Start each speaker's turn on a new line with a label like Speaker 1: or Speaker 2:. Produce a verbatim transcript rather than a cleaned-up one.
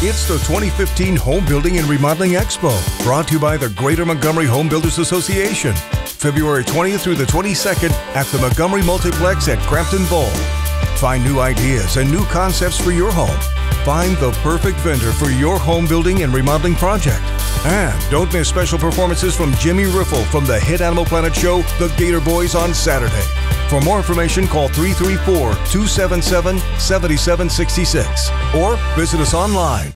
Speaker 1: It's the twenty fifteen Home Building and Remodeling Expo, brought to you by the Greater Montgomery Home Builders Association. February twentieth through the twenty-second at the Montgomery Multiplex at Crampton Bowl. Find new ideas and new concepts for your home. Find the perfect vendor for your home building and remodeling project. And don't miss special performances from Jimmy Riffle from the hit Animal Planet show, The Gator Boys, on Saturday. For more information, call three three four, two seven seven, seven seven six six or visit us online